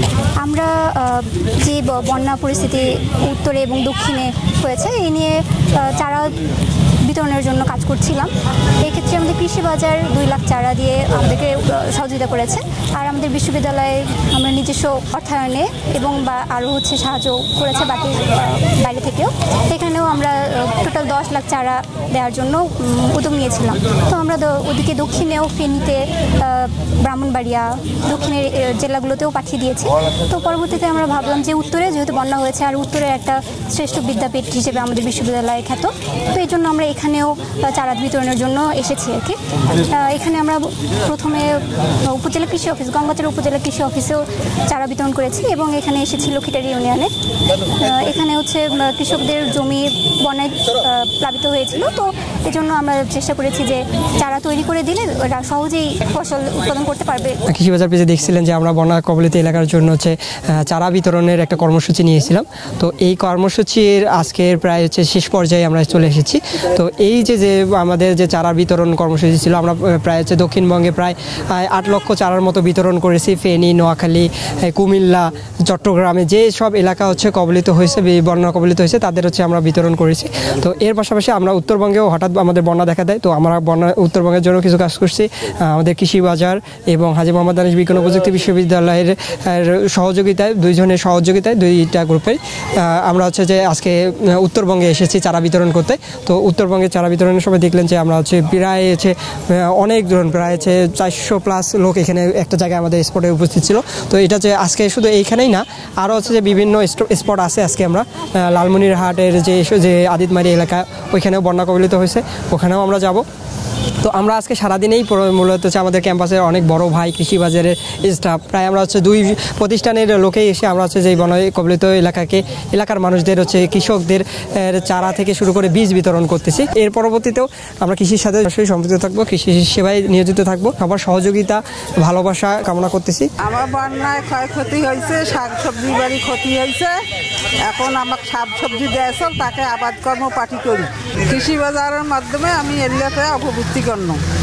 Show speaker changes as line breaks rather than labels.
আমরা যে বন্যা পরিস্থিতি উত্তরে এবং দক্ষিণে হয়েছে এই নিয়ে চারা বিতরণের জন্য কাজ করছিলাম। এক্ষেত্রে আমাদের কৃষি বাজার 2 লাখ চারা দিয়ে আমাদেরকে সহযোগিতা করেছে। আর আমাদের বিশ্ববিদ্যালয়ে আমরা নিজস্ব অর্থায়নে এবং আরও সাহায্য করেছে বাকি বাইরে থেকেও। এখানেও আমরা টোটাল 10 লাখ চারা দেওয়ার জন্য উদ্যোগ নিয়েছিলাম। তো আমরা ওদিকে দক্ষিণেও ফেনীতে, ব্রাহ্মণবাড়িয়া, দক্ষিণের জেলাগুলোতেও পাঠিয়ে দিয়েছি। তো পরবর্তীতে আমরা ভাবলাম যে উত্তরে যেহেতু বন্যা হয়েছে আর উত্তরের একটা শ্রেষ্ঠ বিদ্যাপীঠ হিসেবে আমাদের বিশ্ববিদ্যালয় খ্যাত, তো এই জন্য আমরা এখানেও চারা বিতরণের জন্য এসেছি আর কি। এখানে আমরা প্রথমে উপজেলা কৃষি অফিস, গঙ্গাচড়া উপজেলা কৃষি অফিসেও চারা বিতরণ করেছি এবং এখানে এসেছি লক্ষ্মীটারি ইউনিয়নে। এখানে কৃষকদের জমি বন্যায় প্লাবিত হয়েছিল, তো এজন্য আমরা চেষ্টা করেছি যে চারা তৈরি করে দিলে ওরা সহজেই ফসল উৎপাদন করতে পারবে।
কৃষি বাজার পেজে দেখছিলেন যে আমরা বন্যা কবলিত এলাকার জন্য চারা বিতরণের একটা কর্মসূচি নিয়েছিলাম। তো এই কর্মসূচির আজকের প্রায় শেষ পর্যায়ে আমরা চলে এসেছি। তো এই যে আমাদের যে চারা বিতরণ কর্মসূচি ছিল, আমরা প্রায় দক্ষিণবঙ্গে প্রায় 8 লক্ষ চারার মতো বিতরণ করেছি। ফেনী, নোয়াখালী, কুমিল্লা, চট্টগ্রামে যে সব এলাকা কবলিত হয়েছে, বন্যা কবলিত হয়েছে, তাদের আমরা বিতরণ করেছি। তো এর পাশাপাশি আমরা উত্তরবঙ্গেও হঠাৎ আমাদের বন্যা দেখা দেয়, তো আমরা উত্তরবঙ্গের জন্য কিছু কাজ করছি। আমাদের কৃষি বাজার এবং হাজী মোহাম্মদ আনিস বিজ্ঞান ও প্রযুক্তি বিশ্ববিদ্যালয়ের সহযোগিতায়, 2 জনের সহযোগিতায়, 2টা গ্রুপের আমরা যে আজকে উত্তরবঙ্গে এসেছি চারা বিতরণ করতে। তো উত্তরবঙ্গে চারা বিতরণের সময় দেখলেন যে আমরা প্রায় অনেক জন, প্রায় 400+ লোক এখানে একটা জায়গায় আমাদের স্পটে উপস্থিত ছিল। তো এটা আজকে শুধু এইখানেই না, আরও যে বিভিন্ন স্পট আছে। আজকে আমরা লালমনিরহাটের যে আদিতমারি এলাকা, ওইখানেও বন্যা কবলিত হয়েছে, ওখানেও আমরা যাব। তো আমরা আজকে সারাদিনেই মূলত আমাদের ক্যাম্পাসের অনেক বড় ভাই, কৃষি বাজারের স্টাফ, প্রায় আমরা 2 প্রতিষ্ঠানের লোকেই এসে আমরা যে বন্যা কবলিত এলাকার মানুষদের কৃষকদের চারা থেকে শুরু করে বীজ বিতরণ করতেছি। এর পরবর্তীতেও আমরা কৃষির সাথে অবশ্যই সম্পৃক্ত থাকবো, কৃষি সেবায় নিয়োজিত থাকবো। সবার সহযোগিতা, ভালোবাসা কামনা করতেছি।
আমার বন্যায় ক্ষয়ক্ষতি হয়েছে, শাকসবজি বাড়ি ক্ষতি হয়েছে। এখন আমাকে শাকসবজি দেয়, তাকে আবাদ কর্ম পাঠি করি। কৃষি বাজারের মাধ্যমে আমি এলাকায় অপবৃত্তি করলাম।